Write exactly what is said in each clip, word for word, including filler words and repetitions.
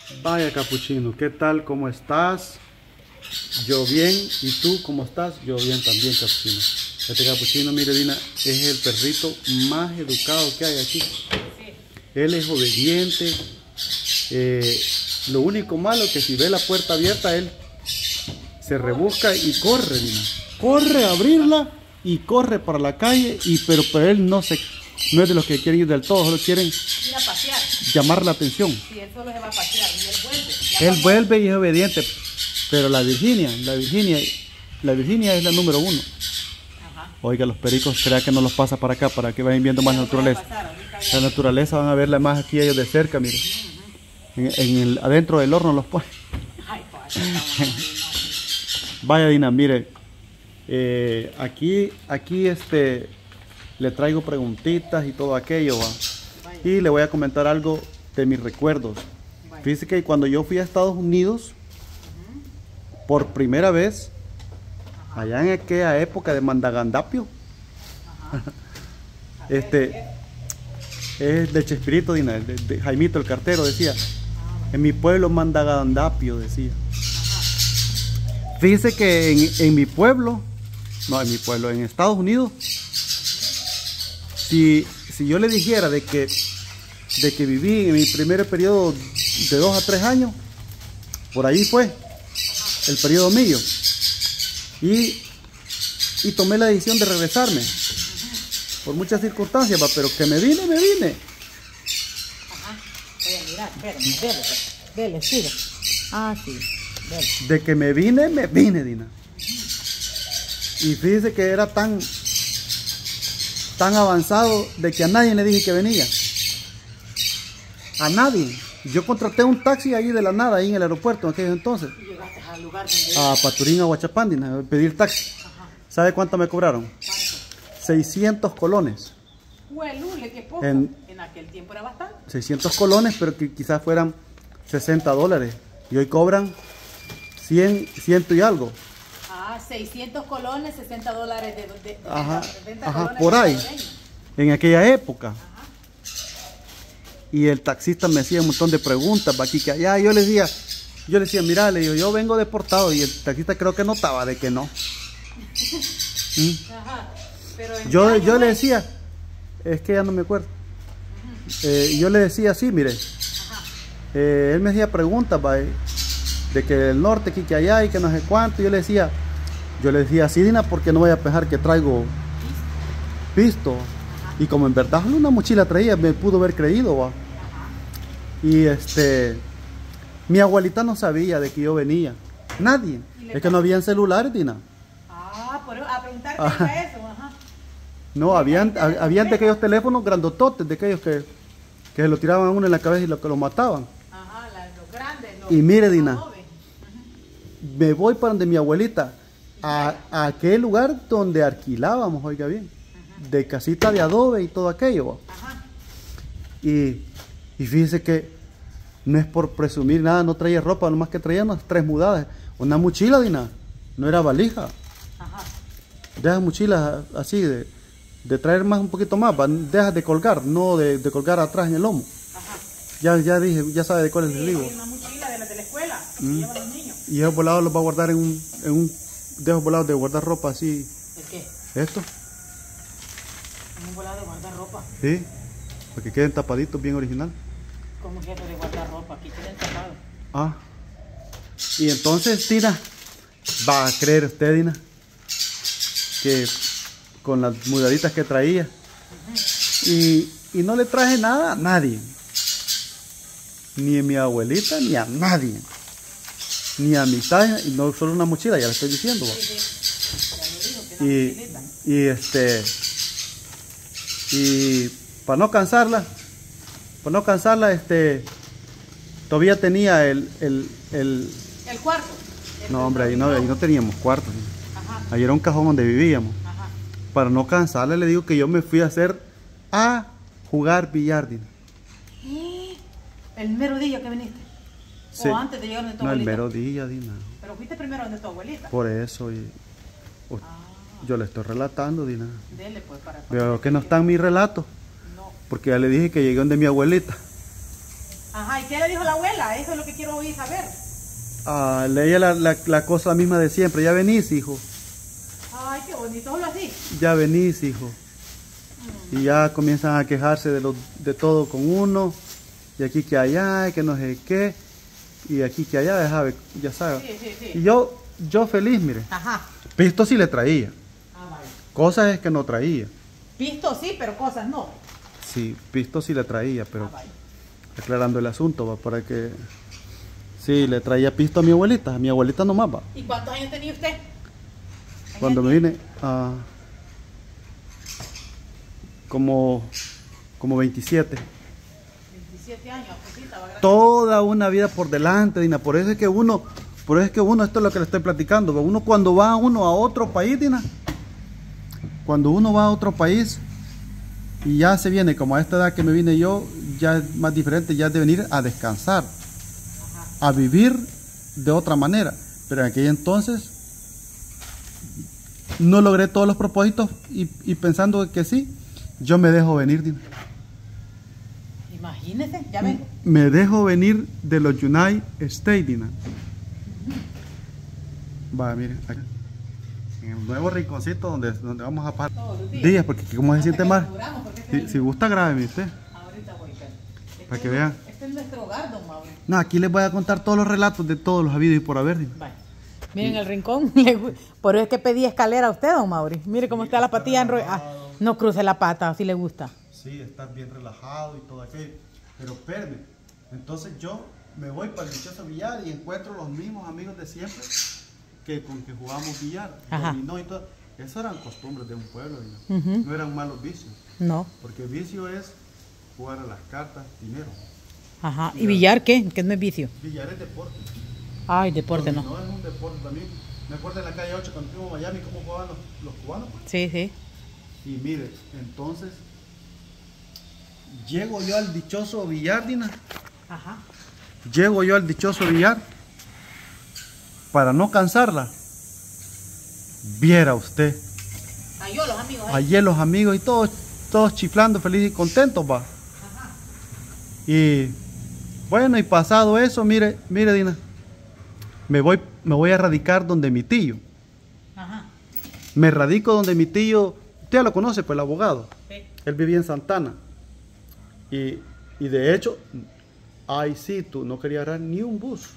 Vaya Capuchino, ¿qué tal? ¿Cómo estás? Yo bien, ¿y tú cómo estás? Yo bien también, Capuchino. Este Capuchino, mire Dina, es el perrito más educado que hay aquí. Él es obediente. Eh, lo único malo es que si ve la puerta abierta, él se rebusca y corre, Dina. Corre a abrirla y corre para la calle, y, pero, pero él no, se, no es de los que quieren ir del todo, solo quieren ir a pasear, llamar la atención. Sí, él solo se va a pasear y él vuelve. Ya Él cuando... vuelve y es obediente, pero la Virginia, la Virginia, la Virginia es la número uno. Ajá. Oiga, los pericos, crea que no los pasa para acá, para que vayan viendo más naturaleza. La naturaleza van a verla más aquí ellos de cerca, miren. Uh -huh. en, en el, adentro del horno los ponen. Ay, pues, vaya Dina, mire, eh, aquí, aquí este, le traigo preguntitas y todo aquello, ¿va? Y le voy a comentar algo de mis recuerdos. Vaya. Fíjese que cuando yo fui a Estados Unidos, uh -huh. por primera vez, ajá. allá en aquella época de Mandagandapio, ajá. este, es de Chespirito, Dina, de, de Jaimito el cartero, decía, ajá. en mi pueblo Mandagandapio, decía. Ajá. Fíjese que en, en mi pueblo, no, en mi pueblo, en Estados Unidos, si, si yo le dijera de que, de que viví en mi primer periodo de dos a tres años, por ahí fue el periodo mío, y, y tomé la decisión de regresarme, por muchas circunstancias, pero que me vine, me vine. Ajá, voy a mirar, espérame, dele, dele, siga. Ah, sí, dele. De que me vine, me vine, Dina. Y fíjese que era tan, tan avanzado de que a nadie le dije que venía. A nadie. Yo contraté un taxi ahí de la nada, ahí en el aeropuerto en aquellos entonces. ¿Y llegaste al lugar donde a Paturín, a Huachapán, Dina, a pedir taxi. Ajá. ¿Sabe cuánto me cobraron? ¿Cuánto? seiscientos colones. Huelule, qué poco. En, en aquel tiempo era bastante. seiscientos colones, pero que quizás fueran sesenta dólares. Y hoy cobran cien, ciento y algo. Ah, seiscientos colones, sesenta dólares de, de, de ajá, sesenta ajá, colones por ahí. De en aquella época. Ajá. Y el taxista me hacía un montón de preguntas para aquí que allá. Yo le decía, yo le decía, mira, le digo, yo vengo deportado. Y el taxista creo que notaba de que no. ¿Mm? Ajá. Pero yo yo le decía, es que ya no me acuerdo. Uh-huh. eh, yo le decía así, mire. Eh, él me hacía preguntas, va, de que el norte, que, que allá y que no sé cuánto. Yo le decía, yo le decía así, Dina, porque no voy a pejar que traigo pisto. Y como en verdad una mochila traía, me pudo haber creído, va. Y este, mi abuelita no sabía de que yo venía. Nadie. Es que no habían celulares, Dina. Ah, por a preguntarte eso, ajá. No, habían, habían de aquellos teléfonos grandototes, de aquellos que, que se lo tiraban a uno en la cabeza y lo que lo mataban. Ajá, los grandes. Los, y mire, Dina, uh-huh. me voy para donde mi abuelita, a, a aquel lugar donde alquilábamos, oiga bien, uh-huh. de casita de adobe y todo aquello. Ajá. Y, y fíjese que no es por presumir nada, no traía ropa, nomás que traía unas tres mudadas, una mochila, Dina, no era valija. Ajá. Dejas mochilas así de, de traer más un poquito más, dejas de colgar, no de, de colgar atrás en el lomo. Ajá. Ya, ya dije, ya sabe de cuál es sí, el digo. Una mochila de la de la escuela, mm. que llevan los niños. Y esos volados los va a guardar en un, en un de esos volados de guardar ropa así. ¿El qué? Esto. En un volado de guardar ropa. Sí, para que queden tapaditos, bien original. ¿Cómo es eso de guardar ropa? Aquí tienen tapado. Ah. Y entonces, Dina, va a creer usted, Dina, que con las mudaditas que traía, uh-huh. y, y no le traje nada a nadie, ni a mi abuelita, ni a nadie, ni a mi talla, y no solo una mochila, ya le estoy diciendo. Sí, sí. Ya le digo que y, y este, y para no cansarla, para no cansarla, este, todavía tenía el, el, el, el cuarto. El no, hombre, ahí no, ahí no teníamos cuarto. Ajá. Ahí era un cajón donde vivíamos. Ajá. Para no cansarle, le digo que yo me fui a hacer a jugar billar. ¿El mero día que viniste? Sí. ¿O antes de llegar donde tu no, abuelita? el mero día, Dina. Pero fuiste primero donde tu abuelita. Por eso, y, oh, ah. yo le estoy relatando, Dina. Dele, pues, para... Pero que no está en mi relato. No. Porque ya le dije que llegué donde mi abuelita. Ajá, ¿y qué le dijo la abuela? Eso es lo que quiero oír saber. Ah, leía la, la, la cosa misma de siempre. Ya venís, hijo. Ay, qué bonito, solo así. Ya venís, hijo. Y ya comienzan a quejarse de, lo, de todo con uno. Y aquí que allá, que no sé qué. Y aquí que allá, ya sabe. Ya sabe. Sí, sí, sí. Y yo, yo feliz, mire. Ajá. Pisto sí le traía. Ah, vale. Cosas es que no traía. Pisto sí, pero cosas no. Sí, pisto sí le traía, pero Ah, vale. aclarando el asunto, va, para que... Sí, le traía pisto a mi abuelita. A mi abuelita nomás, va. ¿Y cuántos años tenía usted? Cuando me vine a... Como... Como veintisiete. veintisiete años, pues sí, estaba grande. Toda una vida por delante, Dina. Por eso es que uno, por eso es que uno, esto es lo que le estoy platicando, ¿ve? Uno cuando va uno a otro país, Dina, cuando uno va a otro país y ya se viene, como a esta edad que me vine yo, ya es más diferente, ya es de venir a descansar, a vivir de otra manera. Pero en aquel entonces no logré todos los propósitos y, y pensando que sí, yo me dejo venir, Dina. Imagínese, ya vengo. Me dejo venir de los United States, Dina. Va, miren, aquí, en el nuevo rinconcito donde, donde vamos a parar Todos los días. días, porque como se Hasta siente que mal. nos duramos, porque este Si, es el- si gusta, grábeme usted, Ahorita voy, pero este para es- que vean. Este es nuestro hogar, don Mauro. No, aquí les voy a contar todos los relatos de todos los habidos y por haber, Dina. Vale. Miren el rincón. le gu- Por eso es que pedí escalera a usted, don Mauri. Mire cómo está la patilla enrollada. Ah, no cruce la pata, si le gusta. Sí, estar bien relajado y todo aquello. Pero espérame, entonces yo me voy para el dichoso billar y encuentro los mismos amigos de siempre que con que jugamos billar, Ajá. dominó y todo. Esas eran costumbres de un pueblo, Dina. Ujú. No eran malos vicios, No. porque vicio es jugar a las cartas, dinero. Ajá. ¿Y billar qué? Que no es vicio. Billar es deporte. Ay, deporte no. No es un deporte también. Me acuerdo en la calle ocho cuando fuimos a Miami cómo jugaban los, los cubanos. Pues. Sí, sí. Y mire, entonces llego yo al dichoso billar, Dina. Ajá. Llego yo al dichoso billar para no cansarla. Viera usted, Ay, yo, los amigos. ahí. ayer los amigos y todos, todos chiflando, felices y contentos, va. Ajá. Y bueno, y pasado eso, mire, mire, Dina, me voy, me voy a radicar donde mi tío. Ajá. Me radico donde mi tío, usted ya lo conoce, pues el abogado. Sí. Él vivía en Santana. Y, y de hecho, ay sí, tú no querías agarrar ni un bus.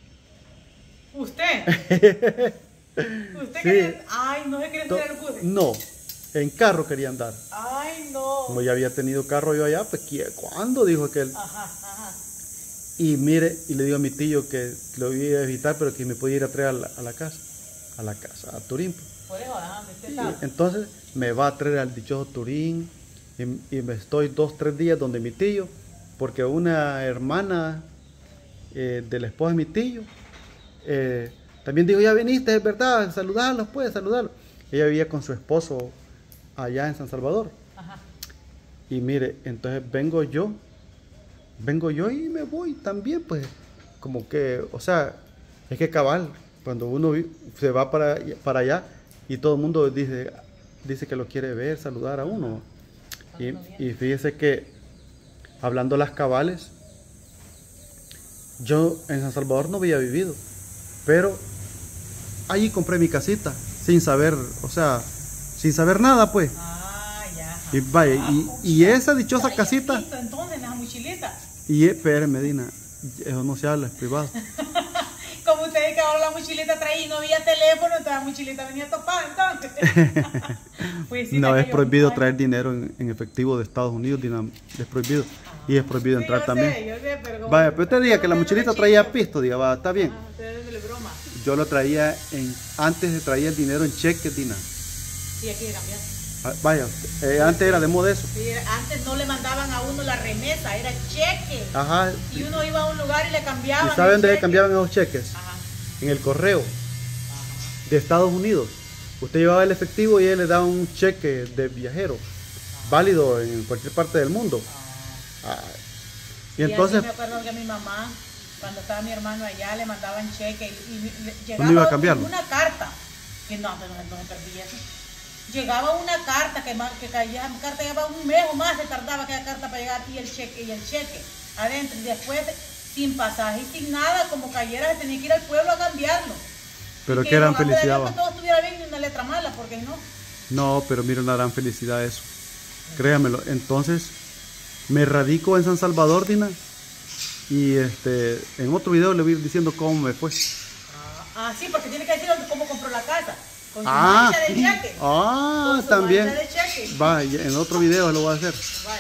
¿Usted? ¿Usted Sí. quería? Ay, no se quiere To- subir al bus. No, en carro quería andar. Ay, no. Como ya había tenido carro yo allá, pues ¿qué- ¿cuándo? Dijo aquel. Ajá, ajá. Y mire, y le digo a mi tío que lo iba a evitar, pero que me podía ir a traer a la, a la casa. A la casa, a Turín. pues. Por eso, ajá, ¿dónde usted Sí, estaba? entonces me va a traer al dichoso Turín y, y me estoy dos, tres días donde mi tío, porque una hermana eh, de la esposa de mi tío eh, también dijo, ya viniste, es verdad, saludarlos, pues, saludarlos. Ella vivía con su esposo allá en San Salvador. Ajá. Y mire, entonces vengo yo, vengo yo y me voy también, pues, como que, o sea, es que cabal, cuando uno vi- se va para, para allá y todo el mundo dice, dice que lo quiere ver, saludar a uno. Y, y fíjese que, hablando las cabales, yo en San Salvador no había vivido, pero allí compré mi casita, sin saber, o sea, sin saber nada, pues. Ah, ya. ajá. Y vaya, y, y esa dichosa Ay, casita, listo, entonces, en esa mochilita. y espere, Medina, eso no se habla, es privado. Como ustedes que ahora la mochilita traía y no había teléfono, entonces la mochilita venía topada, entonces. Pues sí, No, es aquello- prohibido Ay, traer dinero en, en efectivo de Estados Unidos, Dina, es prohibido. Y es prohibido sí, entrar yo también. sé, yo sé, pero como- Vaya, pero usted diga que la pero mochilita no traía chico. pisto, diga, va, está bien. Ah, ustedes de broma. Yo lo traía en, antes de traía el dinero en cheque, Dina. Sí, aquí de cambiar. Ah, Vaya, eh, antes era de moda eso. Sí, era- antes no le mandaban a uno la remesa, era cheque. Ajá. Y uno iba a un lugar y le cambiaban. ¿Y saben el dónde cheque. cambiaban esos cheques? Ajá. En el correo de Estados Unidos. Usted llevaba el efectivo y él le daba un cheque de viajero, válido en cualquier parte del mundo. Ah, y Y entonces, así me acuerdo que mi mamá, cuando estaba mi hermano allá, le mandaban cheque y, y le- llegaba ¿Dónde iba a cambiarlo? una carta. Que no, no, no me perdí eso. Llegaba una carta que, ma- que caía, mi carta llevaba un mes o más, se tardaba aquella carta para llegar y el cheque, y el cheque. adentro. Y después, sin pasaje y sin nada, como cayera, se tenía que ir al pueblo a cambiarlo. Pero Y qué gran rogando a Dios felicidad, va. que todo estuviera bien y una letra mala, porque no. No, pero mira, una gran felicidad eso. Créamelo. Entonces, me radico en San Salvador, Dina. Y este, en otro video le voy a ir diciendo cómo me fue. Ah, sí, porque tiene que decir cómo compró la casa. Con su Ah, mancha de cheque. ah, Con su también. mancha de cheque. Va, en otro video lo voy a hacer. Vaya.